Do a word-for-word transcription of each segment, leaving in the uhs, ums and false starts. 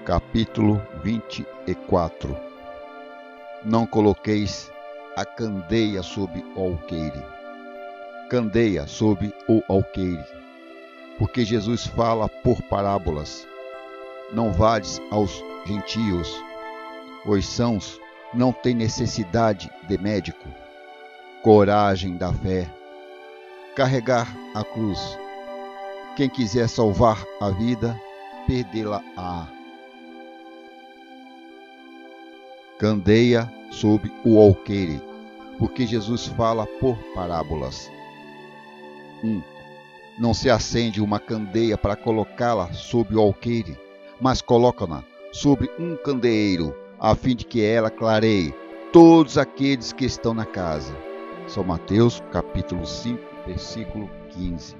Capítulo vinte e quatro. Não coloqueis a candeia sob o alqueire. Candeia sob o alqueire. Porque Jesus fala por parábolas. Não vades aos gentios. Os sãos não têm necessidade de médico. Coragem da fé. Carregar a cruz. Quem quiser salvar a vida, perdê-la-á. Candeia sob o alqueire, porque Jesus fala por parábolas. um. Não se acende uma candeia para colocá-la sob o alqueire, mas coloca-na sobre um candeeiro, a fim de que ela clareie todos aqueles que estão na casa. São Mateus, capítulo cinco, versículo quinze.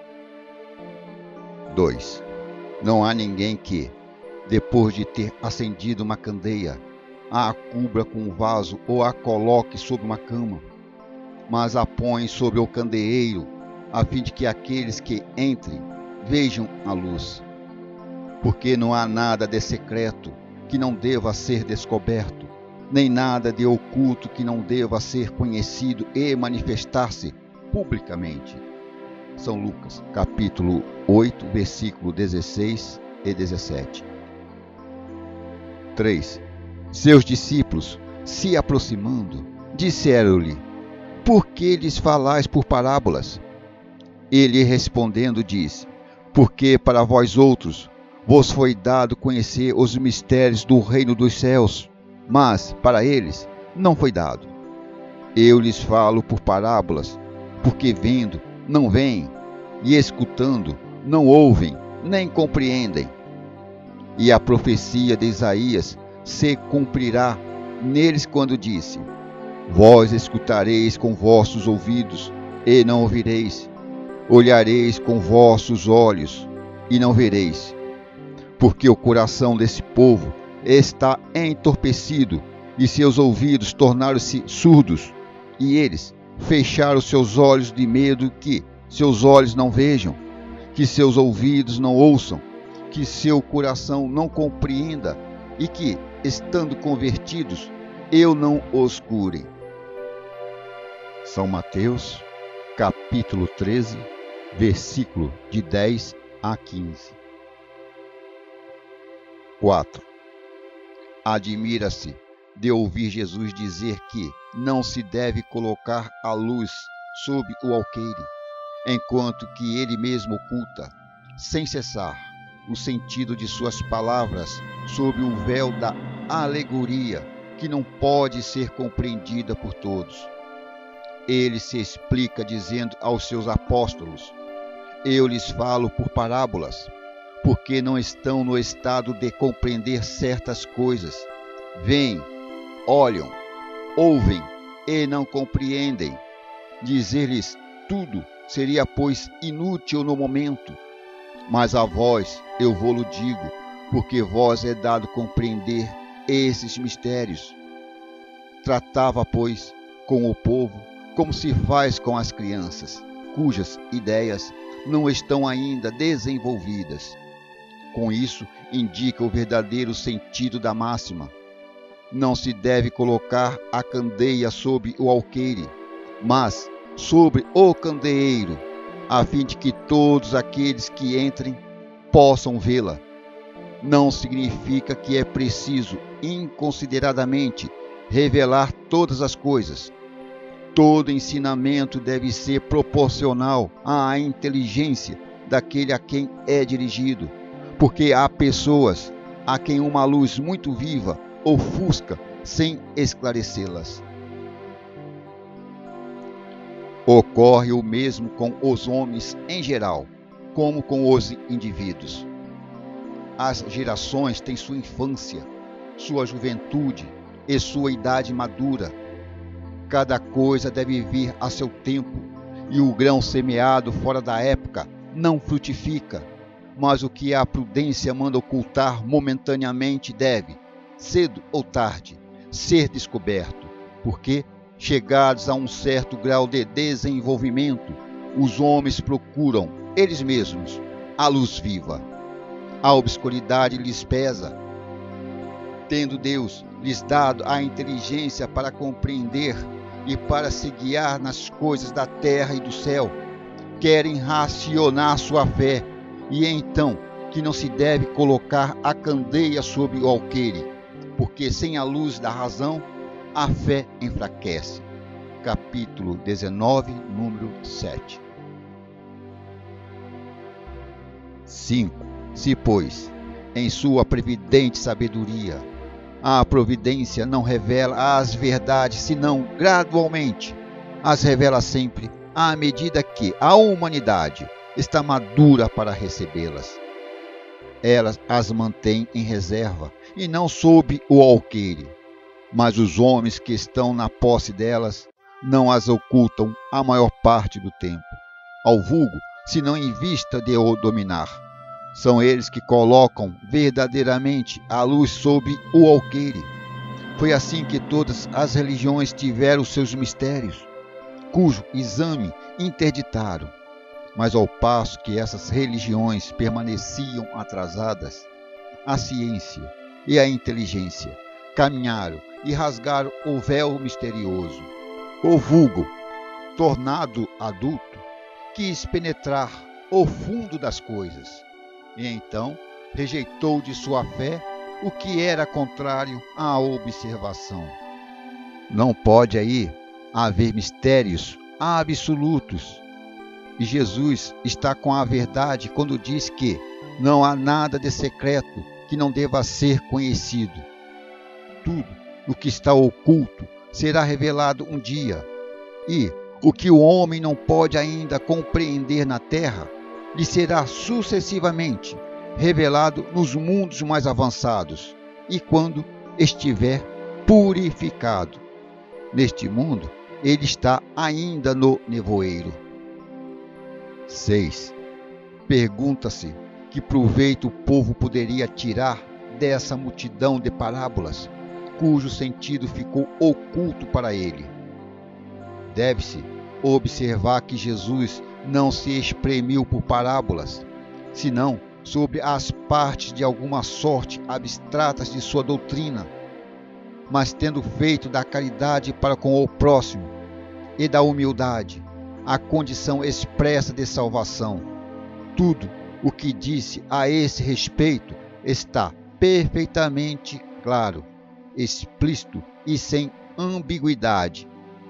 dois. Não há ninguém que, depois de ter acendido uma candeia, a cubra com um vaso ou a coloque sobre uma cama, mas a põe sobre o candeeiro, a fim de que aqueles que entrem vejam a luz. Porque não há nada de secreto que não deva ser descoberto, nem nada de oculto que não deva ser conhecido e manifestar-se publicamente. São Lucas, capítulo oito, versículo dezesseis e dezessete. três. Seus discípulos, se aproximando, disseram-lhe: por que lhes falais por parábolas? Ele respondendo disse: porque para vós outros vos foi dado conhecer os mistérios do reino dos céus, mas para eles não foi dado. Eu lhes falo por parábolas, porque vendo não veem, e escutando não ouvem, nem compreendem. E a profecia de Isaías se cumprirá neles quando disse: vós escutareis com vossos ouvidos e não ouvireis, olhareis com vossos olhos e não vereis, porque o coração desse povo está entorpecido e seus ouvidos tornaram-se surdos, e eles fecharam seus olhos de medo que seus olhos não vejam, que seus ouvidos não ouçam, que seu coração não compreenda e que, estando convertidos, eu não os cure. São Mateus, capítulo treze, versículo de dez a quinze. quatro. Admira-se de ouvir Jesus dizer que não se deve colocar a luz sob o alqueire, enquanto que ele mesmo oculta, sem cessar, o sentido de suas palavras sob um véu da alegoria que não pode ser compreendida por todos. Ele se explica dizendo aos seus apóstolos: eu lhes falo por parábolas, porque não estão no estado de compreender certas coisas. Veem, olham, ouvem e não compreendem. Dizer-lhes tudo seria, pois, inútil no momento. Mas a vós eu vou-lo digo, porque vós é dado compreender esses mistérios. Tratava, pois, com o povo como se faz com as crianças, cujas ideias não estão ainda desenvolvidas. Com isso, indica o verdadeiro sentido da máxima. Não se deve colocar a candeia sob o alqueire, mas sobre o candeeiro, a fim de que todos aqueles que entrem possam vê-la. Não significa que é preciso inconsideradamente revelar todas as coisas. Todo ensinamento deve ser proporcional à inteligência daquele a quem é dirigido, porque há pessoas a quem uma luz muito viva ofusca sem esclarecê-las. Ocorre o mesmo com os homens em geral, como com os indivíduos. As gerações têm sua infância, sua juventude e sua idade madura. Cada coisa deve vir a seu tempo, e o grão semeado fora da época não frutifica, mas o que a prudência manda ocultar momentaneamente deve, cedo ou tarde, ser descoberto, porque, chegados a um certo grau de desenvolvimento, os homens procuram, eles mesmos, a luz viva. A obscuridade lhes pesa, tendo Deus lhes dado a inteligência para compreender e para se guiar nas coisas da terra e do céu, querem racionar sua fé, e é então que não se deve colocar a candeia sobre o alqueire, porque sem a luz da razão, a fé enfraquece. Capítulo dezenove, número sete. cinco. Se, pois, em sua previdente sabedoria, a providência não revela as verdades, senão gradualmente, as revela sempre, à medida que a humanidade está madura para recebê-las. Elas as mantém em reserva, e não sob o alqueire, mas os homens que estão na posse delas não as ocultam a maior parte do tempo, ao vulgo, senão em vista de o dominar. São eles que colocam verdadeiramente a luz sob o alqueire. Foi assim que todas as religiões tiveram seus mistérios, cujo exame interditaram. Mas ao passo que essas religiões permaneciam atrasadas, a ciência e a inteligência caminharam e rasgaram o véu misterioso. O vulgo, tornado adulto, quis penetrar o fundo das coisas, e então rejeitou de sua fé o que era contrário à observação. Não pode aí haver mistérios absolutos, e Jesus está com a verdade quando diz que não há nada de secreto que não deva ser conhecido. Tudo o que está oculto será revelado um dia, e o que o homem não pode ainda compreender na terra, lhe será sucessivamente revelado nos mundos mais avançados, e quando estiver purificado. Neste mundo, ele está ainda no nevoeiro. seis. Pergunta-se que proveito o povo poderia tirar dessa multidão de parábolas, cujo sentido ficou oculto para ele. Deve-se observar que Jesus não se espremiu por parábolas, senão sobre as partes de alguma sorte abstratas de sua doutrina, mas tendo feito da caridade para com o próximo e da humildade a condição expressa de salvação. Tudo o que disse a esse respeito está perfeitamente claro, explícito e sem ambiguidade.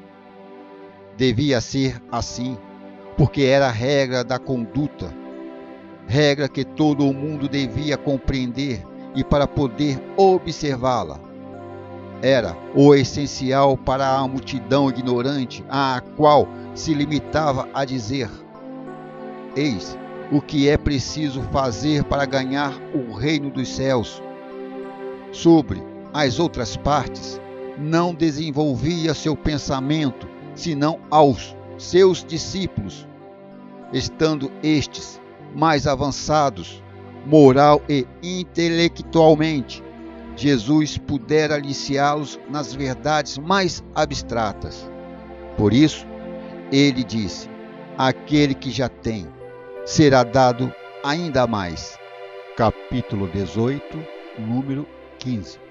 Devia ser assim, porque era a regra da conduta, regra que todo o mundo devia compreender e para poder observá-la. Era o essencial para a multidão ignorante, à qual se limitava a dizer: eis o que é preciso fazer para ganhar o reino dos céus. Sobre as outras partes, não desenvolvia seu pensamento, senão aos seus discípulos, estando estes mais avançados, moral e intelectualmente. Jesus pudera aliciá-los nas verdades mais abstratas. Por isso, ele disse: aquele que já tem, será dado ainda mais. Capítulo dezoito, número quinze.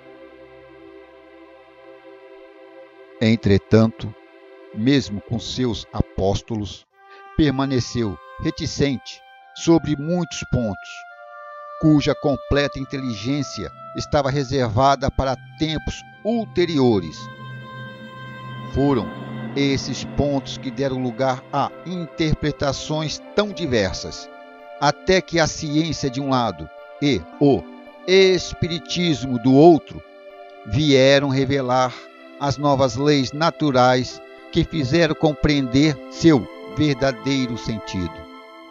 Entretanto, mesmo com seus apóstolos, permaneceu reticente sobre muitos pontos, cuja completa inteligência estava reservada para tempos ulteriores. Foram esses pontos que deram lugar a interpretações tão diversas, até que a ciência de um lado e o espiritismo do outro vieram revelar as novas leis naturais que fizeram compreender seu verdadeiro sentido.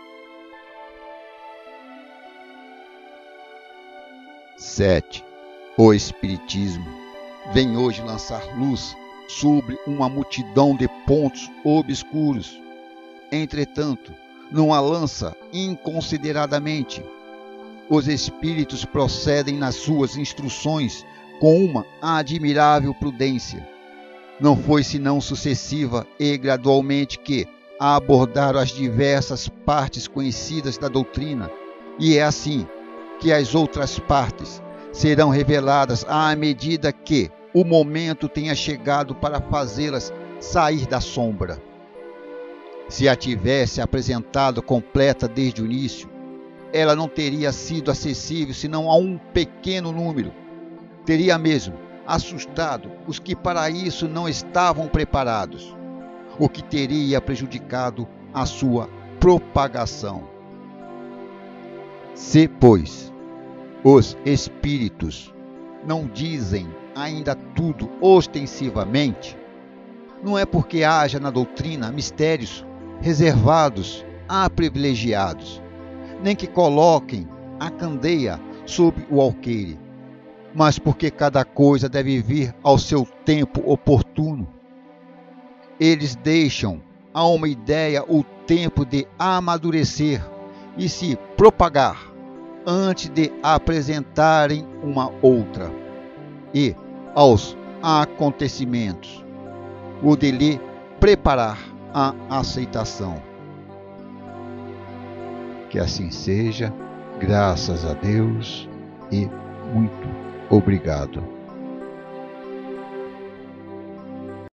sete. O Espiritismo vem hoje lançar luz sobre uma multidão de pontos obscuros. Entretanto, não a lança inconsideradamente. Os espíritos procedem nas suas instruções com uma admirável prudência. Não foi senão sucessiva e gradualmente que abordaram as diversas partes conhecidas da doutrina, e é assim que as outras partes serão reveladas à medida que o momento tenha chegado para fazê-las sair da sombra. Se a tivesse apresentado completa desde o início, ela não teria sido acessível senão a um pequeno número. Teria mesmo assustado os que para isso não estavam preparados, o que teria prejudicado a sua propagação. Se, pois, os espíritos não dizem ainda tudo ostensivamente, não é porque haja na doutrina mistérios reservados a privilegiados, nem que coloquem a candeia sob o alqueire, mas porque cada coisa deve vir ao seu tempo oportuno. Eles deixam a uma ideia o tempo de amadurecer e se propagar antes de apresentarem uma outra, e aos acontecimentos o de lhe preparar a aceitação. Que assim seja, graças a Deus e muito obrigado.